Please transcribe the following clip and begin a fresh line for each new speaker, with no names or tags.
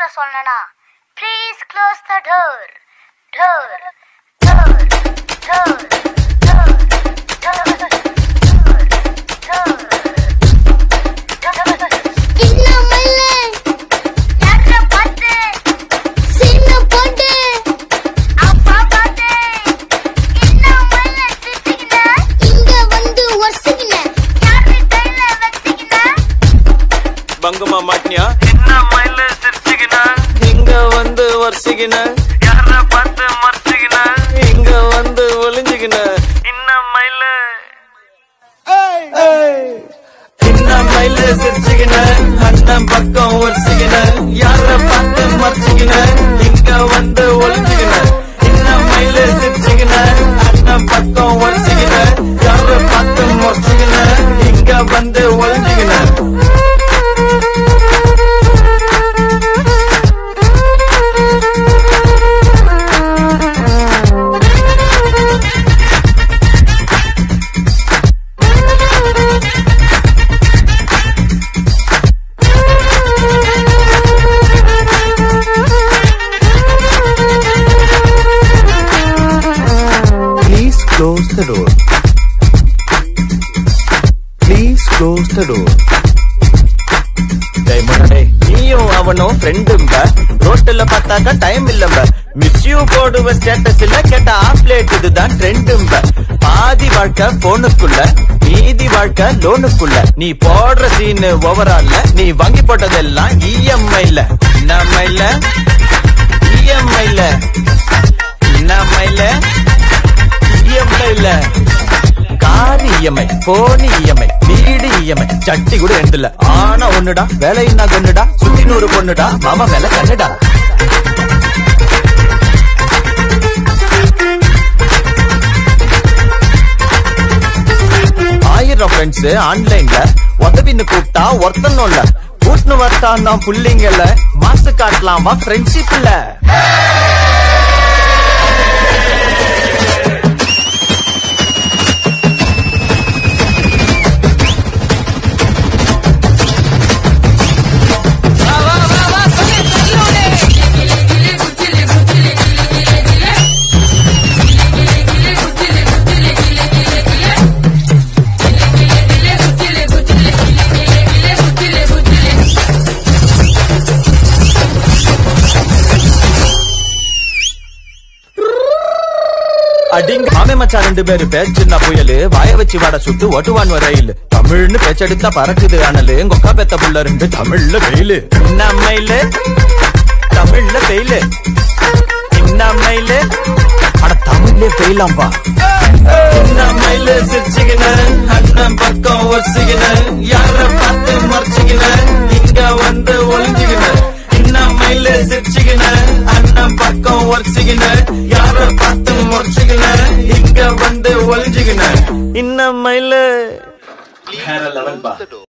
சொல்லனா please close the door.
பங்கமா மாட்டியா என்ன மயில சிரிச்சிக்கினா இங்க வந்து வர்சிக்கின யார பார்த்து மறைச்சிக்கின இங்க வந்து ஒளிஞ்சிக்கின இன்ன மயில சிரிச்சிக்கின அண்ணன் பக்கம் வர்சிக்கின யார பார்த்து மறைச்சிக்கின இங்க வந்து ஒளிஞ்சிக்கின இன்ன மயில சிரிச்சிக்கின அண்ணன் பக்கம் வர்சிக்கின யார பார்த்து மறைச்சிக்கின இங்க வந்து ஒளிஞ்சிக்கின.
Close the door. Please close the door.
நீயும் அவனும் ஃப்ரெண்டும்ப ரோட்டுல பார்த்தாக்க டைம் இல்லம்ப மிஸ் யூ போடுவ ஸ்டேட்டஸ் இல்ல கேட்ட ஆஃப்லேட் இதுதான் ட்ரெண்டும்ப பாதி வாழ்க்கை போனுக்குள்ள மீதி வாழ்க்கை லோனுக்குள்ள நீ போடுற சீனு ஓவரால்ல நீ வாங்கி போட்டதெல்லாம் இஎம்ஐல நம்மைல இஎம்ஐல நம்மைல இஎம்ஐல கார் இஎம்ஐ போன் இஎம்ஐ வீடு இஎம்ஐ சட்டி கூட எடுத்துல ஆனா ஒண்ணுடா வேலையின்னா கொன்னுடா சுத்தி 100 பொண்ணுடா மாமா மேல கண்ணுடா. ஆயிரம் ஃப்ரெண்ட்ஸ் ஆன்லைன்ல உதவின்னு கூப்பிட்டா ஒருத்தனும் இல்ல கூட்டுன்னு வரட்டான் தான் புள்ளிங்கல மாசு காட்டலாமா ஃப்ரெண்ட்ஷிப் இல்ல. அடிங்க மாமே மச்சான் 2 பேரு பேச்சுன்னா புயலு வாய வச்சு வாட சுட்டு ஓட்டுவான் ரயில் தமிழ்னு பேச்செடுத்தா பறக்குது அனலு கொக்கா பெத்த புள்ள 2 தமிழ்ல வெயிலு நம்மையில தமிழ்ல வெயிலு நம்மையில அட தமிழ்ல வெயிலாம்பா நம்மையில சிரிச்சுக்கின அண்ணன் பக்கம் வரிச்சுக்கின யார பார்த்து மறைச்சுக்கின இங்க வந்து ஒளிஞ்சுக்கின நம்மையில சிரிச்சுக்கின அண்ணன் பக்கம் வரிச்சுக்கின யார பார்த்து மறைச்சுக்கின இங்க வந்து ஒளிஞ்சுக்கின இன்னமையில வேற லெவல் பா.